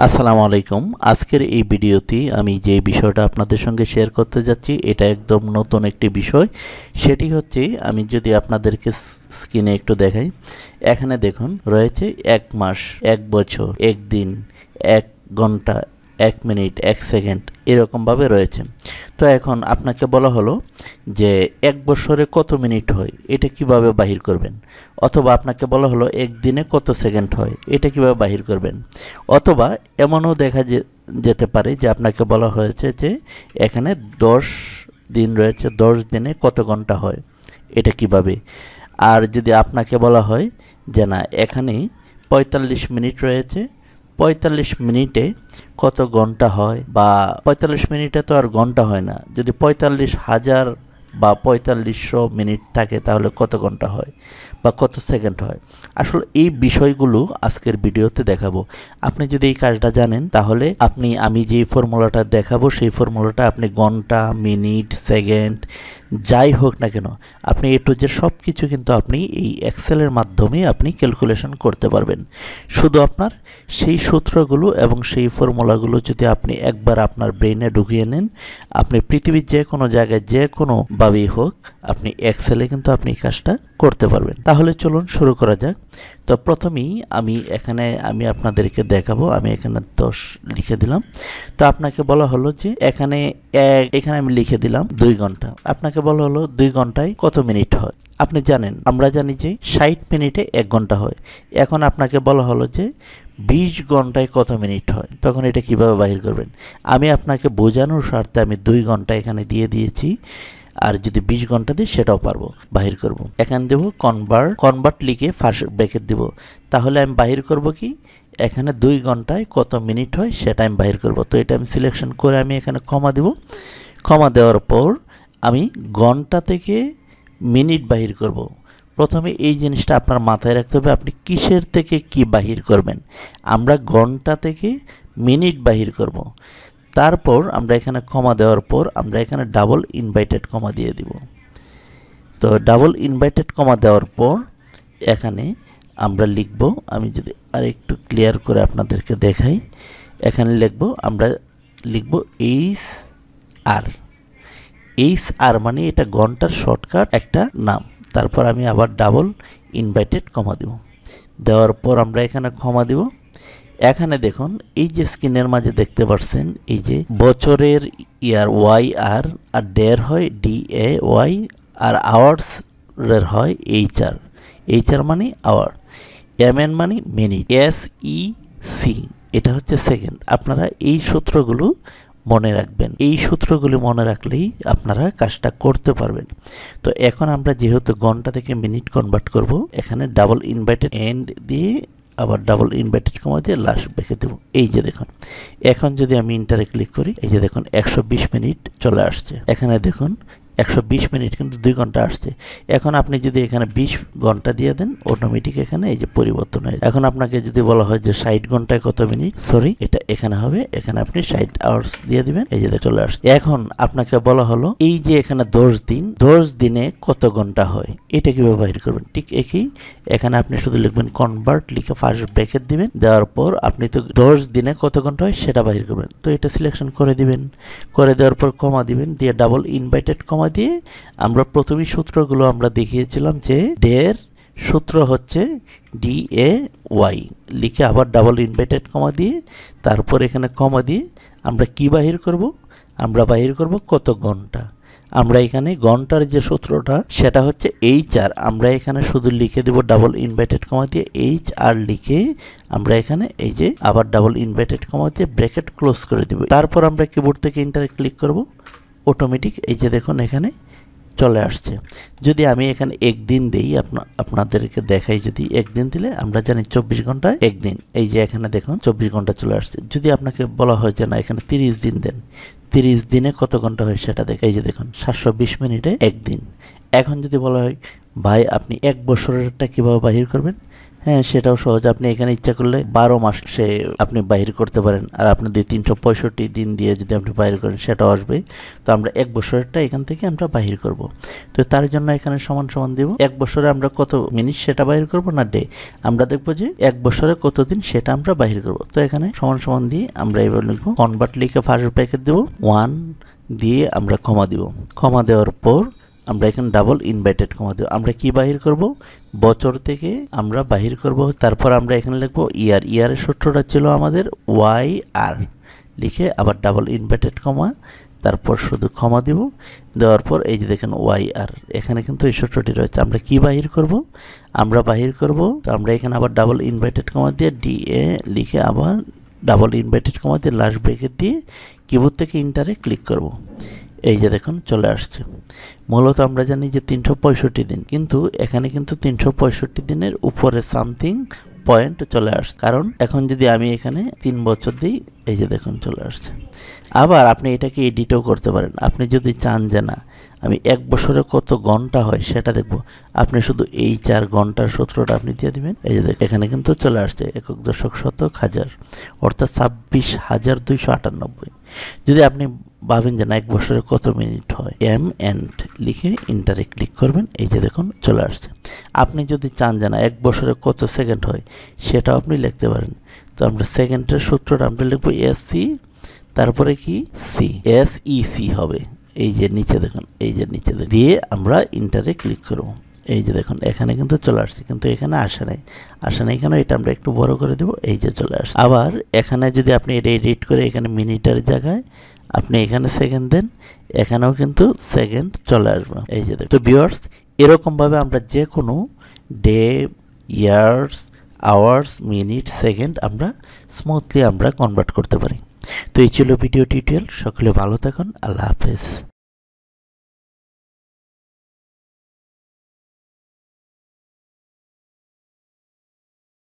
আসসালামু আলাইকুম। আজকের এই ভিডিওতে আমি যে বিষয়টা আপনাদের সঙ্গে শেয়ার করতে যাচ্ছি এটা একদম নতুন একটি বিষয়। সেটি হচ্ছে আমি যদি আপনাদেরকে স্ক্রিনে একটু দেখাই, এখানে দেখুন রয়েছে 1 মাস, 1 বছর, 1 দিন, 1 ঘন্টা, 1 মিনিট, 1 সেকেন্ড এরকমভাবে রয়েছে। তো এখন আপনাকে বলা হলো যে 1 বছরে কত মিনিট হয় এটা কিভাবে বাহির করবেন, অথবা আপনাকে বলা হলো 1 দিনে কত সেকেন্ড হয় এটা কিভাবে বাহির করবেন, অথবা এমনও দেখা যেতে পারে যে আপনাকে বলা হয়েছে যে এখানে 10 দিন রয়েছে, 10 দিনে কত ঘন্টা হয় এটা কিভাবে। আর যদি আপনাকে বলা হয় যে না এখানে 45 মিনিট রয়েছে, 45 মিনিটে কত ঘন্টা হয়, বা 45 মিনিটে তো আর ঘন্টা হয় না, যদি 45,000 বা 4500 মিনিট থাকে তাহলে কত ঘন্টা হয় বা কত সেকেন্ড হয়। আসলে এই বিষয়গুলো আজকের ভিডিওতে দেখাবো। আপনি যদি এই কাজটা জানেন তাহলে আমি যে ফর্মুলাটা দেখাবো সেই ফর্মুলাটা আপনি ঘন্টা, মিনিট, সেকেন্ড যাই হোক না কেন আপনি এ টু জেড সব কিছু কিন্তু আপনি এই এক্সেলের মাধ্যমে আপনি ক্যালকুলেশন করতে পারবেন। শুধু আপনার সেই সূত্রগুলো এবং সেই ফর্মুলাগুলো যদি আপনি একবার আপনার ব্রেইনে ঢুকিয়ে নেন, আপনি পৃথিবীর যে কোনো জায়গায় যে কোনোভাবেই হোক আপনি এক্সেলে কিন্তু আপনি এই কাজটা করতে পারবেন। তাহলে চলুন শুরু করা যাক। তো প্রথমেই আমি আপনাদেরকে দেখাবো। আমি এখানে 10 লিখে দিলাম। তো আপনাকে বলা হলো যে এখানে আমি লিখে দিলাম 2 ঘন্টা। আপনাকে বলা হলো 2 ঘন্টায় কত মিনিট হয়। আপনি জানেন, আমরা জানি যে 60 মিনিটে 1 ঘন্টা হয়। এখন আপনাকে বলা হলো যে 20 ঘন্টায় কত মিনিট হয়, তখন এটা কিভাবে বাহির করবেন। আমি আপনাকে বোঝানোর স্বার্থে আমি 2 ঘন্টা এখানে দিয়ে দিয়েছি, আর যদি 20 ঘন্টা দিই সেটাও পারবো বাহির করব। এখানে দেবো কনভার্ট লিখে ফার্স্ট ব্র্যাকেট দেব। তাহলে আমি বাহির করব কি, এখানে 2 ঘন্টায় কত মিনিট হয় সেটা আমি বাহির করব। তো এটা আমি সিলেকশন করে আমি এখানে কমা দেব। কমা দেওয়ার পর আমি ঘন্টা থেকে মিনিট বাহির করব। প্রথমে এই জিনিসটা আপনার মাথায় রাখতে হবে, আপনি কিসের থেকে কি বাহির করবেন। আমরা ঘন্টা থেকে মিনিট বাহির করব। তারপর আমরা এখানে কমা দেওয়ার পর আমরা এখানে ডাবল ইনভার্টেড কমা দিয়ে দিব। তো ডাবল ইনভার্টেড কমা দেওয়ার পর এখানে আমরা লিখব, আমি যদি আর একটু ক্লিয়ার করে আপনাদেরকে দেখাই, এখানে আমরা লিখব HR মানে এটা ঘন্টার শর্টকাট একটা নাম। তারপর আমি আবার ডাবল ইনভার্টেড কমা দেব। দেওয়ার পর আমরা এখানে কমা দেব। এখানে দেখুন এই যে স্ক্রিনের মাঝে দেখতে পাচ্ছেন এই যে বছরের ইয়ার YR, আর ডের হয় DAY, আর আওয়ার্স এর হয় HR মানে আওয়ার, MN মানে মিনিট, SEC এটা হচ্ছে সেকেন্ড। আপনারা এই সূত্রগুলো মনে রাখবেন। এই সূত্রগুলি মনে রাখলেই আপনারা কাজটা করতে পারবেন। তো এখন আমরা যেহেতু ঘন্টা থেকে মিনিট কনভার্ট করব, এখানে ডাবল ইনভার্টেড এন্ড দিয়ে আবার ডাবল ইনভার্টেড কমা দিয়ে লাস্ট ব্র্যাকেট দেব। এই যে দেখুন, এখন যদি আমি ইন্টারে ক্লিক করি, এই যে দেখুন 120 মিনিট চলে আসছে। এখানে দেখুন 120 মিনিট কিন্তু 2 ঘন্টা আসছে। এখন আপনি যদি এখানে 20 ঘন্টা দিয়ে দেন, অটোমেটিক এখানে এই যে পরিবর্তন হয়। এখন আপনাকে যদি বলা হয় যে 60 ঘন্টায় কত মিনিট, সরি এটা এখানে হবে, এখানে আপনি 60 আওয়ার্স দিয়ে দিবেন। এই যে চলে আসছে। এখন আপনাকে বলা হলো এই যে এখানে 10 দিনে কত ঘন্টা হয় এটা কিভাবে বাহির করবেন। ঠিক একই, এখানে আপনি শুধু লিখবেন কনভার্ট লিখে ফার্স্ট ব্র্যাকেট দিবেন। দেওয়ার পর আপনি তো 10 দিনে কত ঘন্টা হয় সেটা বাহির করবেন। তো এটা সিলেকশন করে দিবেন। করে দেওয়ার পর কমা দিবেন, দিয়ে ডাবল ইনভার্টেড কমা দিয়ে আমরা প্রথমেই সূত্রগুলো আমরা দেখিয়েছিলাম যে ডের সূত্র হচ্ছে DAY লিখে আবার ডাবল ইনভার্টেড কমা দিয়ে তারপর এখানে কমা দিয়ে আমরা কি বাহির করব, আমরা বাহির করব কত ঘন্টা। আমরা এখানে ঘন্টার যে সূত্রটা সেটা হচ্ছে HR, আমরা এখানে শুধু লিখে দেব ডাবল ইনভার্টেড কমা দিয়ে HR লিখে আমরা এখানে এই যে আবার ডাবল ইনভার্টেড কমা দিয়ে ব্র্যাকেট ক্লোজ করে দেব। তারপর আমরা কিবোর্ড থেকে ইন্টারে ক্লিক করব, অটোমেটিক এই যে দেখুন এখানে চলে আসছে। যদি আমি এখানে 1 দিন দেই, আপনাদেরকে দেখাই, যদি 1 দিন দিলে আমরা জানি 24 ঘন্টায় 1 দিন। এই যে এখানে দেখুন 24 ঘন্টা চলে আসছে। যদি আপনাকে বলা হয় যে না এখানে 30 দিন দেন, 30 দিনে কত ঘন্টা হয় সেটা দেখে, এই যে দেখুন 720 মিনিটে 1 দিন। এখন যদি বলা হয় ভাই আপনি 1 বছরেরটা কিভাবে বাহির করবেন, হ্যাঁ, সেটাও সহজ। আপনি এখানে ইচ্ছা করলে 12 মাসে আপনি বাহির করতে পারেন, আর আপনি 365 দিন দিয়ে যদি আপনি বাহির করেন সেটাও আসবে। তো আমরা 1 বছরেরটা এখান থেকে আমরা বাহির করব। তো তার জন্য এখানে সমান সমান দিব 1 বছরে আমরা কত মিনিট সেটা বাহির করব না ডে, আমরা দেখব যে 1 বছরে কত দিন সেটা আমরা বাহির করব। তো এখানে সমান সমান দিয়ে আমরা এবার লিখব কনভার্ট, লিখে ফার্স্ট ব্র্যাকেট দেব 1 দিয়ে আমরা কমা দিব। কমা দেওয়ার পর আমরা এখানে ডাবল ইনভার্টেড কমা দেব। আমরা কি বাহির করব? বছর থেকে আমরা বাহির করব। তারপর আমরা এখানে লিখব ইয়ার। ইয়ারের সূত্রটা ছিল আমাদের ওয়াই আর, লিখে আবার ডাবল ইনভার্টেড কমা, তারপর শুধু কমা দিব। দেওয়ার পর এই যে দেখেন ওয়াই আর, এখানে কিন্তু এই সূত্রটি রয়েছে। আমরা কি বাহির করব? আমরা বাহির করব, তো আমরা এখানে আবার ডাবল ইনভার্টেড কমা দিয়ে ডি এ লিখে আবার ডাবল ইনভার্টেড কমা দিয়ে লাস্ট ব্রেকেট দিয়ে কিবোর্ড থেকে ইন্টারে ক্লিক করব। এই যে দেখুন চলে আসছে। মূলত আমরা জানি যে 365 দিন, কিন্তু এখানে কিন্তু 365 দিনের উপরে সামথিং পয়েন্ট চলে আসছে, কারণ এখন যদি আমি এখানে 3 বছর দিই, এই যে দেখুন চলে আসছে। আবার আপনি এটাকে এডিটও করতে পারেন। আপনি যদি চান যে না আমি 1 বছরে কত ঘন্টা হয় সেটা দেখব, আপনি শুধু এই 4 ঘন্টার সূত্রটা আপনি দিয়ে দিবেন। এই যে এখানে কিন্তু চলে আসছে একক দশক শতক হাজার, অর্থাৎ 26,298। যদি আপনি ভাবেন যে না 1 বছরে কত মিনিট হয়, এম এন্ড লিখে ইন্টারে ক্লিক করবেন। এই যে দেখুন চলে আসছে। আপনি যদি চান যে না 1 বছরে কত সেকেন্ড হয় সেটাও আপনি লিখতে পারেন। তো আমরা সেকেন্ডের সূত্রটা আমরা লিখবো এসি, তারপরে কি সি, এসইসি হবে। এই যে নিচে দেখুন, এই যে নিচে দিয়ে আমরা ইন্টারে ক্লিক করব। এই যে দেখুন এখানে কিন্তু চলে আসছে, কিন্তু এখানে আসে নাই কেন? এটা আমরা একটু বড় করে দেব। এই যে চলে আসছে। আবার এখানে যদি আপনি এটা এডিট করে এখানে মিনিটের জায়গায় আপনি এখানে সেকেন্ড দেন, এখানেও কিন্তু সেকেন্ড চলে আসবে। এই যে তো ভিউয়ার্স, এরকমভাবে আমরা যে কোনো day, years, hours, minute, second আমরা স্মুথলি আমরা কনভার্ট করতে পারি। তো এই ছিল ভিডিও টিউটোরিয়াল। সকলে ভালো থাকুন। আল্লাহ হাফেজ।